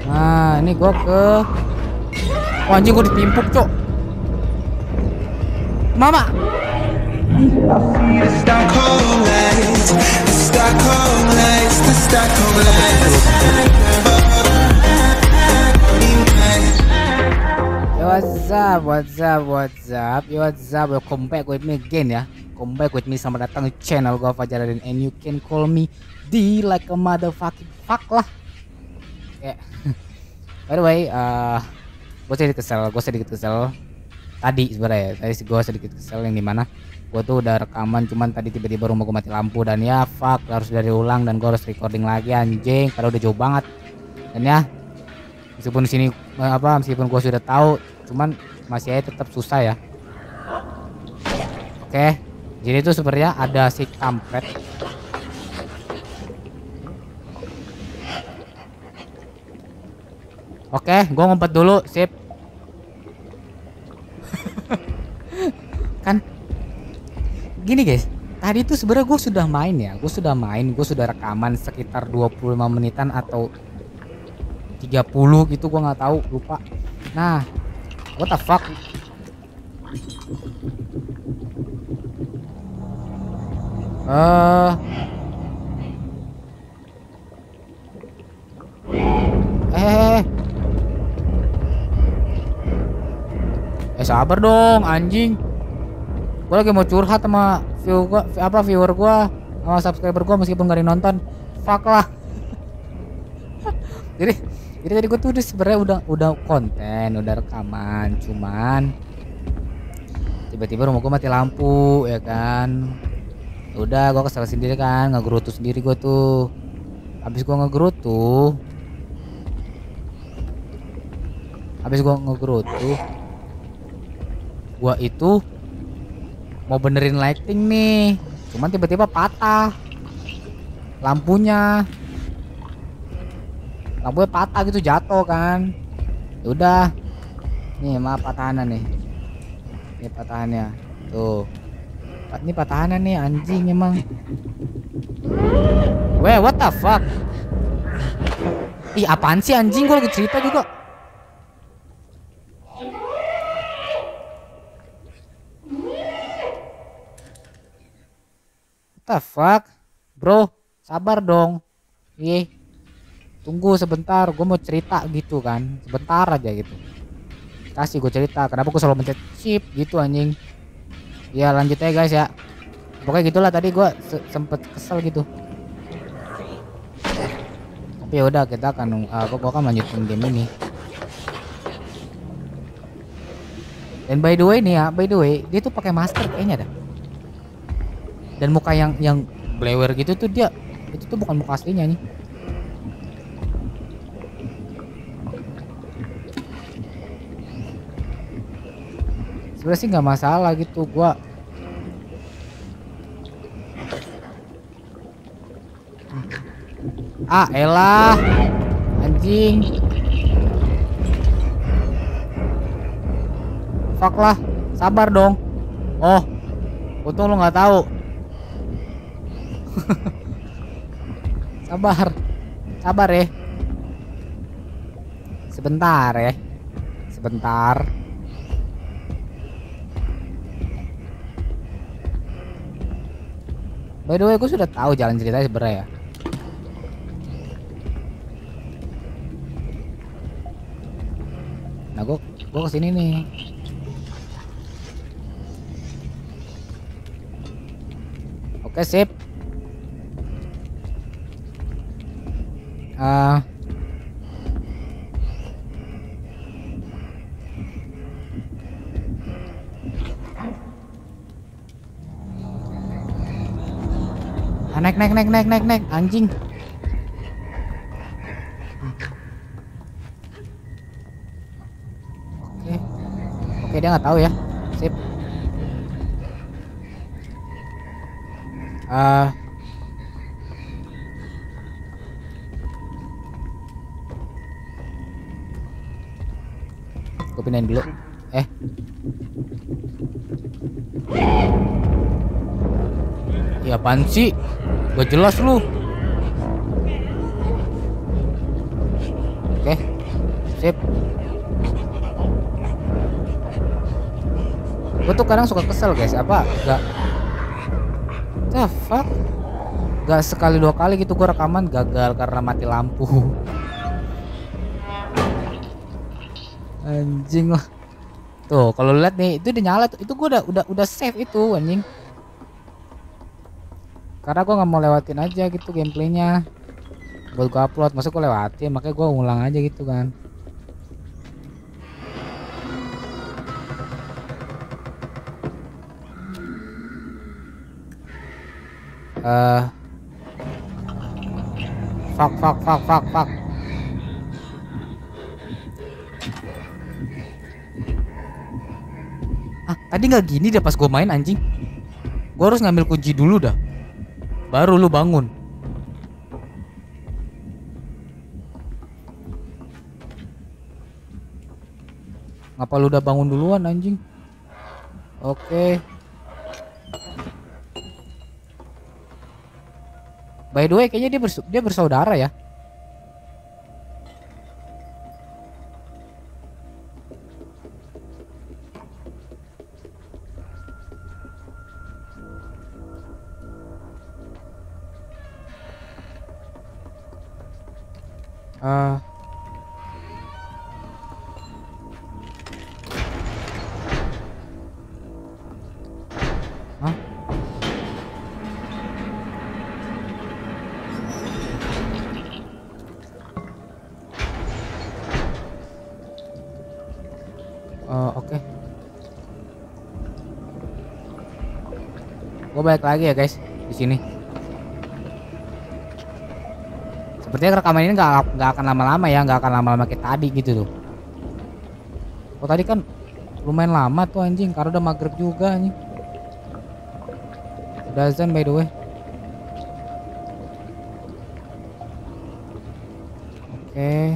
Nah, ini gua ke oh, anjing gua ditimpuk, Cok. Mama. What's up, welcome back with me again ya. Come back with me, selamat datang di channel gua Fajaradin, and you can call me D like a motherfucking fuck lah. Kayak by the way, gue sedikit kesel tadi sebenarnya. Tadi gue sedikit kesel yang dimana gue tuh udah rekaman, cuman tadi tiba-tiba rumah gue mati lampu dan ya fuck, harus dari ulang dan gue harus recording lagi anjing, padahal udah jauh banget. Dan ya meskipun sini meskipun gue sudah tahu, cuman masih aja tetap susah ya. Oke, jadi itu sebenarnya ada si kampret. Oke, gue ngumpet dulu, sip. Kan gini guys, tadi tuh sebenarnya gue sudah main ya, gue sudah rekaman sekitar 25 menitan atau 30 gitu, gue nggak tahu, lupa. Nah, what the fuck? Sabar dong anjing, gue lagi mau curhat sama viewer gua sama subscriber gua meskipun gak ada yang nonton. Fuck lah. jadi tadi gue tuh sebenarnya udah konten, udah rekaman, cuman tiba-tiba rumah gua mati lampu ya kan. Udah gua kesel sendiri kan, ngegerutu sendiri gua tuh. Habis gua ngegerutu gua itu mau benerin lighting nih, cuman tiba-tiba patah lampunya patah gitu, jatuh kan. Ya udah nih, maaf patahanan nih, ini patahannya tuh, ini patahanan nih anjing emang. Weh, what the fuck? Ih, apaan sih anjing, gua lagi cerita juga. What the fuck, bro? Sabar dong. Ih, tunggu sebentar, gue mau cerita gitu kan, sebentar aja gitu. Kasih gue cerita, kenapa gue selalu mencet chip gitu anjing. Ya lanjut aja guys ya. Pokoknya gitulah, tadi gue sempet kesel gitu. Tapi ya udah, kita akan gue akan lanjutin game ini. Dan by the way nih ya, dia tuh pakai masker kayaknya dah. Dan muka yang blewer gitu tuh, dia itu tuh bukan muka aslinya nih. Sebenarnya sih nggak masalah gitu, gua elah anjing, fuck lah, sabar dong. Oh, untung lu nggak tahu. sabar ya, sebentar. By the way, gue sudah tahu jalan ceritanya sebenarnya ya. Nah, gue kesini nih. Oke, sip. Naik anjing. Oke, dia nggak tahu ya. Sip. Gue pindahin dulu. Ya apaan sih? Gak jelas lu. Oke, sip. Gue tuh kadang suka kesel guys, apa gak, the fuck, gak sekali dua kali gitu gue rekaman gagal karena mati lampu. Anjing lah. Tuh kalau lihat nih itu udah nyala tuh, itu gue udah save itu anjing. Karena gue nggak mau lewatin aja gitu gameplaynya buat gue upload, masa gue lewatin, makanya gue ulang aja gitu kan. Fuck. Ah, tadi nggak gini deh pas gue main anjing. Gue harus ngambil kunci dulu dah, baru lu bangun. Ngapa lu udah bangun duluan anjing? Oke. By the way, kayaknya dia bersaudara ya. Hah? Oke. Gue balik lagi ya guys di sini. Sepertinya rekaman ini nggak akan lama-lama ya, nggak akan lama-lama kayak tadi gitu tuh. Oh tadi kan lumayan lama tuh anjing, karena udah maghrib juga anjing. Udah azan by the way. Oke.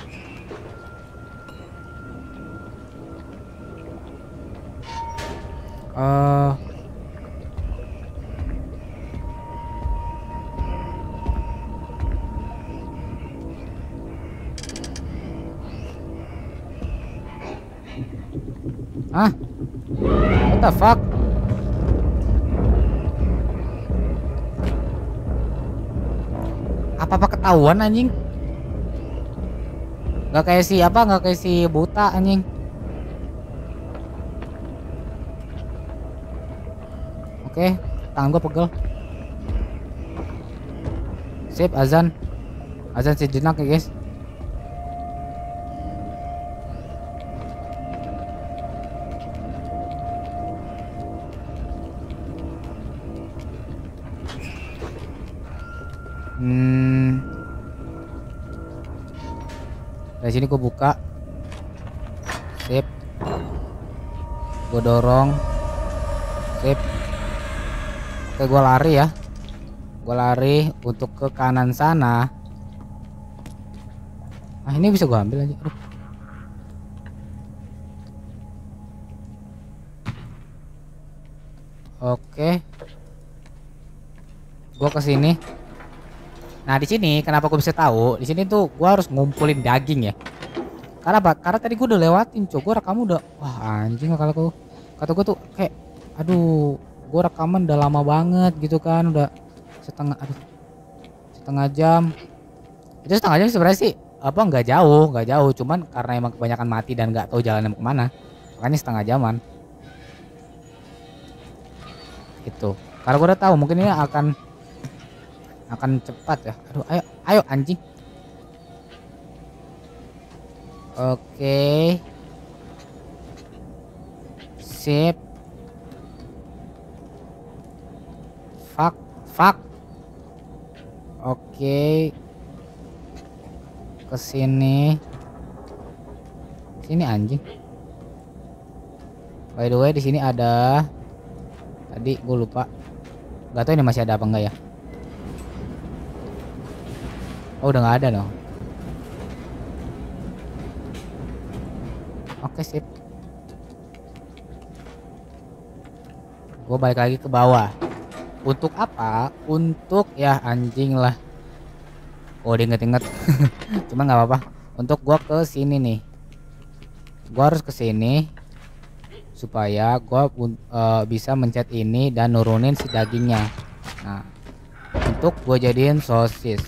Hah? What the fuck? Apa ketahuan anjing? Gak kayak si apa? Gak kayak si buta anjing. Oke, tangan gue pegel. Sip, azan. Azan sejenak ya guys. Dari sini gue buka. Sip. Gue dorong. Sip. Oke, gue lari ya. Gue lari untuk ke kanan sana. Ah, ini bisa gue ambil aja. Aduh. Oke. Gue ke sini. Nah, di sini kenapa gue bisa tahu? Di sini tuh gue harus ngumpulin daging ya. Karena apa? Karena tadi gue udah lewatin, cok. Gue rekaman udah, wah anjing kalau kata gue tuh kayak, aduh, gue rekaman udah lama banget gitu kan, udah setengah jam. Itu setengah jam sebenarnya sih apa nggak jauh, cuman karena emang kebanyakan mati dan nggak tahu jalannya mau kemana, makanya setengah jaman. Itu. Karena gue udah tahu mungkin ini akan cepat ya. Aduh, ayo anjing. Oke. Sip. Fuck. Oke. Kesini. Sini anjing. By the way di sini ada. Tadi gue lupa. Gak tahu ini masih ada apa enggak ya. Oh udah nggak ada dong. Oke sip. Gue balik lagi ke bawah. Untuk apa? Untuk ya anjing lah. Oh dia inget-inget. Cuma nggak apa-apa. Untuk gua ke sini nih. Gua harus ke sini supaya gua bisa mencet ini dan nurunin si dagingnya. Nah, untuk gua jadiin sosis.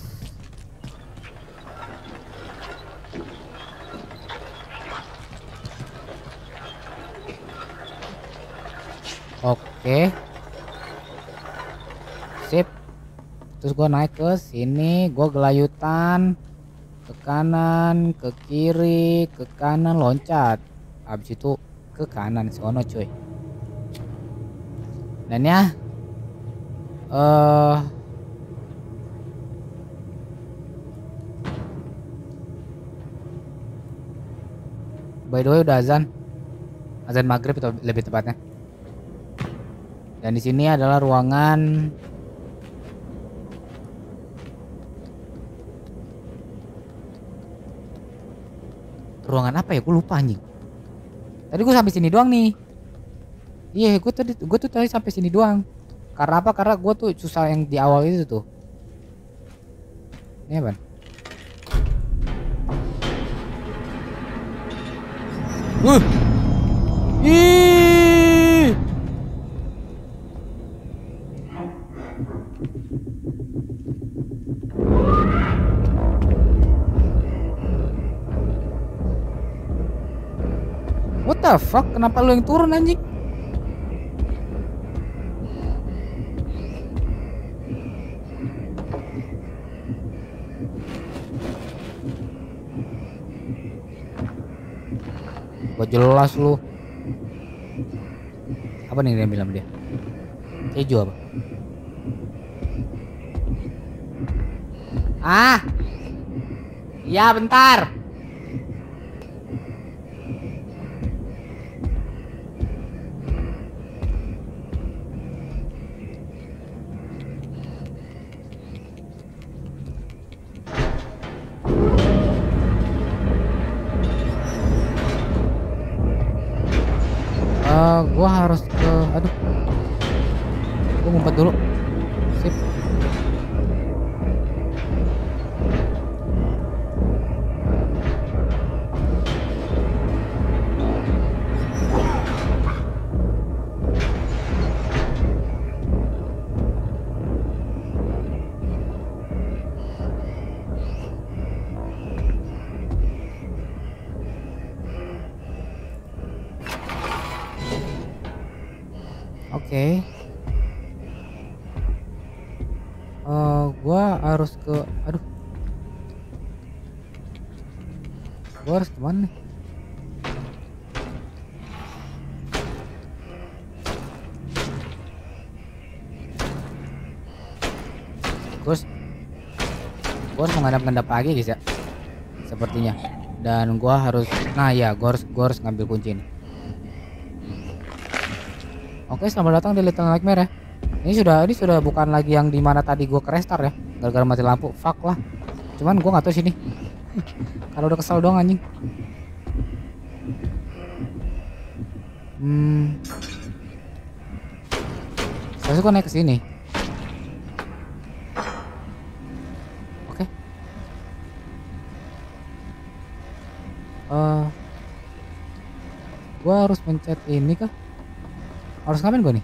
Oke. Sip. Terus gua naik ke sini, gua gelayutan ke kanan, ke kiri, ke kanan, loncat. Habis itu ke kanan sono cuy. Dan ya by the way udah azan maghrib atau lebih tepatnya. Dan di sini adalah ruangan apa ya? Gue lupa anjing. Tadi gue sampai sini doang nih. Iya, gue tuh tadi sampai sini doang. Karena apa? Karena gue tuh susah yang di awal itu tuh. Ini apa? Ih. What the fuck? Kenapa lu yang turun anjing? Gak jelas lu. Apa nih dia bilang dia? Keju apa? Ah. Ya bentar. Gua harus ke, aduh, gua ngumpet dulu. Sip. Oke. Gua harus ke, aduh, gua harus kemana nih? Gua harus menghadap-hadap lagi guys ya, sepertinya. Dan gua harus, nah ya, gua harus ngambil kunci ini. Oke, selamat datang di Little Nightmare ya. Ini sudah bukan lagi yang dimana tadi gua ke restart ya, gara-gara mati lampu. Fuck lah. Cuman gua nggak tahu sini. Kalau udah kesel dong anjing. Seharusnya gua naik ke sini. Oke. Gua harus pencet ini kah? Harus ngapain gue nih?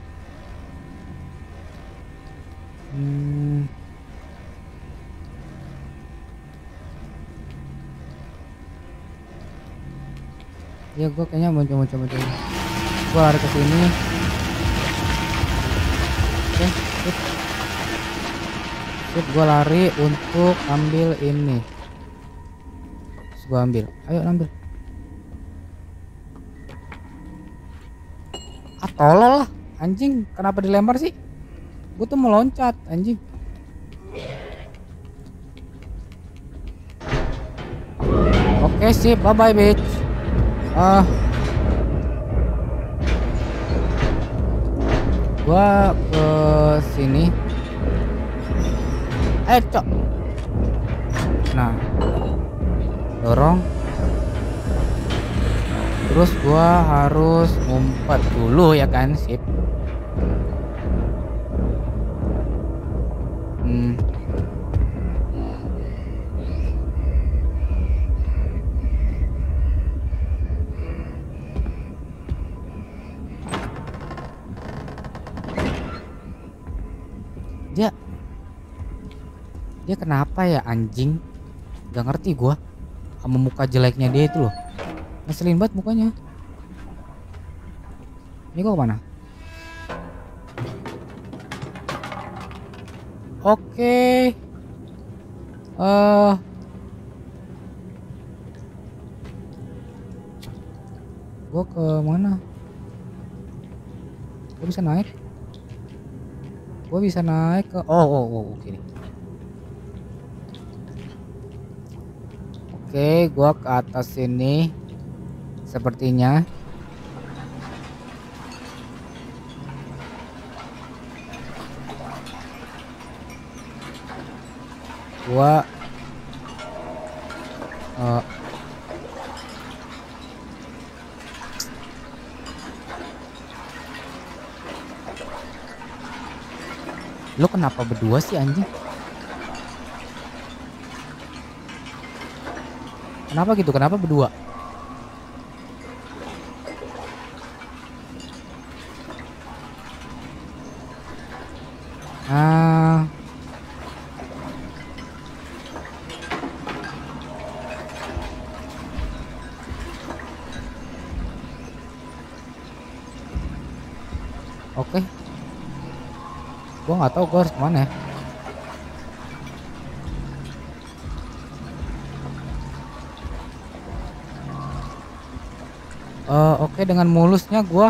Ya gue kayaknya mau coba gue lari ke sini. Oke, sip, gue lari untuk ambil ini. Terus gue ambil, ayo ambil. Ah tolol lah anjing, kenapa dilempar sih? Gue tuh mau loncat anjing. Oke sip, bye bye bitch. Gua ke sini. Cok. Nah, dorong. Terus gua harus ngumpet dulu ya kan, sip. Dia kenapa ya anjing? Gak ngerti gua sama muka jeleknya dia itu loh. Ngeselin banget mukanya. Ini gua kemana? Oke. Gua ke mana? Gua bisa naik? Gua bisa naik ke oke nih. Oke, gua ke atas sini. Sepertinya. Gua lu kenapa berdua sih anjing? Kenapa gitu? Kenapa berdua? Oke. Gua nggak tahu gua harus kemana ya. Oke, dengan mulusnya gua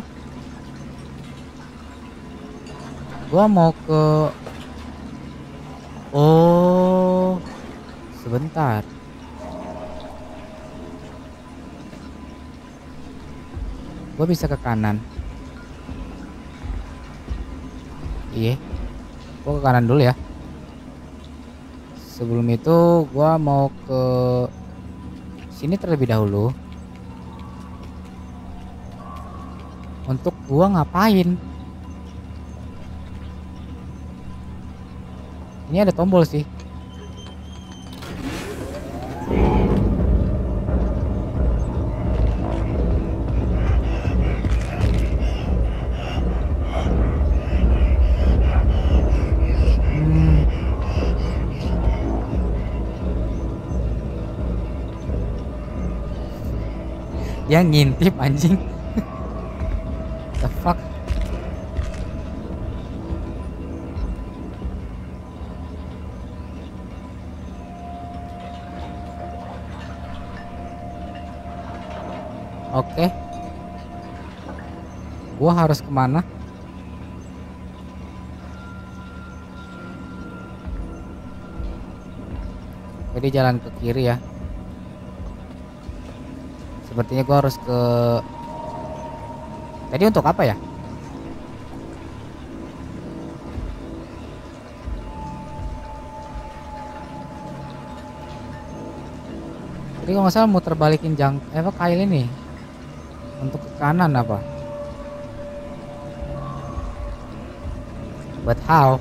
mau ke sebentar. Gua bisa ke kanan. Iya. Gua ke kanan dulu ya. Sebelum itu gua mau ke sini terlebih dahulu. Untuk gua ngapain? Ini ada tombol sih. Dia ngintip anjing. The fuck. Oke. Gua harus kemana? Jadi jalan ke kiri ya. Sepertinya gua harus ke. Tadi untuk apa ya? Jadi kalau nggak salah muter balikin kail ini untuk ke kanan apa? But how?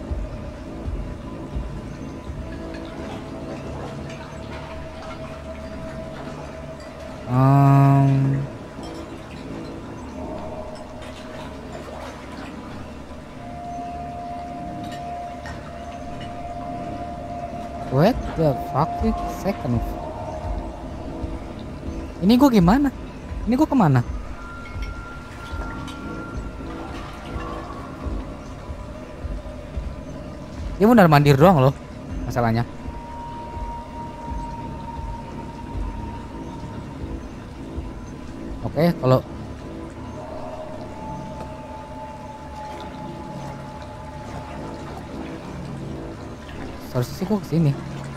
What the fucking second? Ini gue gimana? Ini gue kemana? Dia benar mandir doang loh masalahnya. Oke, kalau seharusnya sih gue kesini.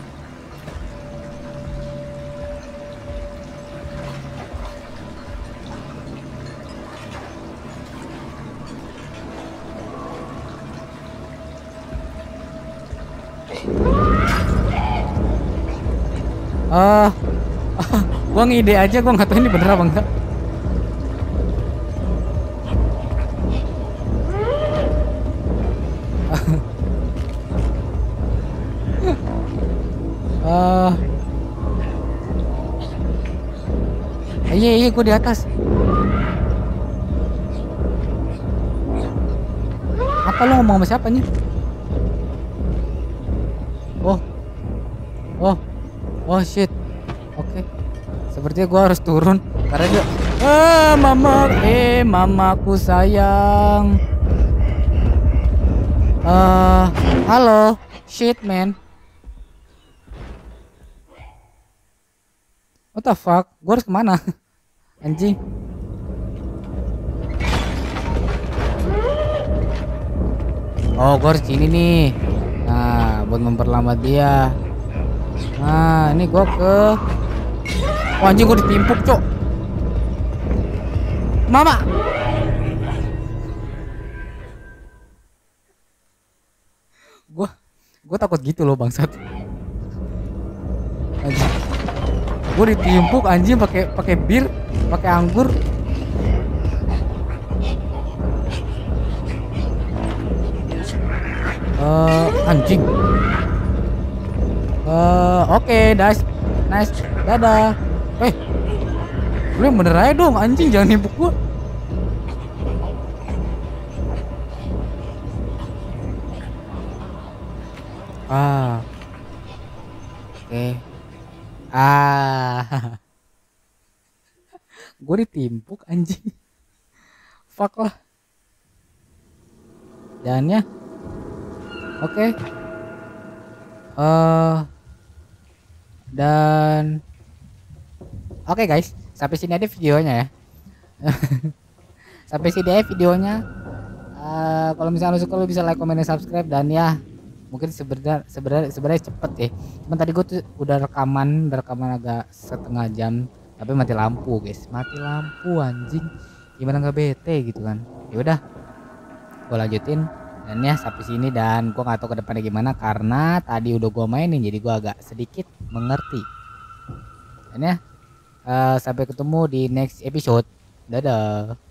Gua ngide aja, gua nggak tahu ini bener apa enggak. Iya, gua di atas. Apa lo ngomong sama siapa nih? Oh, Oh, oh shit. Oke. Sepertinya gua harus turun karena dia mama, mamaku sayang. Halo. Shit, man. What the fuck? Gua harus kemana? Anjing. Oh, gua harus sini nih. Nah, buat memperlambat dia. Nah, ini gua ke. Oh, anjing, gua ditimpuk, cok. Mama. Gua takut gitu loh, bangsat. Anjing. Gua ditimpuk anjing pakai bir, pakai anggur. Anjing. Oke, nice. Dadah. Lu yang bener aja dong, anjing, jangan nimpuk gua. Oke. Gue ditimpuk anjing. Fuck lah. Jangan ya. Oke. Dan oke guys, sampai sini aja videonya ya. Sampai sini aja videonya. Kalau misalnya lu suka, lu bisa like, comment, dan subscribe. Dan ya mungkin sebenarnya cepet ya. Cuman tadi gue tuh udah rekaman agak setengah jam, tapi mati lampu guys, mati lampu anjing. Gimana nggak bete gitu kan? Ya udah, gue lanjutin. Dan ya sampai sini, dan gue nggak tahu ke depannya gimana karena tadi udah gue mainin, jadi gue agak sedikit mengerti. Dan ya sampai ketemu di next episode. Dadah.